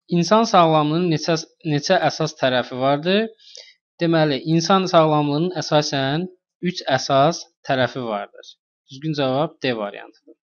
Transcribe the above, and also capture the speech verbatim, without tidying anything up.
İnsan sağlamlığının neçə neçə əsas tərəfi vardır? Deməli, insan sağlamlığının əsasən üç əsas tərəfi vardır. Düzgün cavab D variantıdır.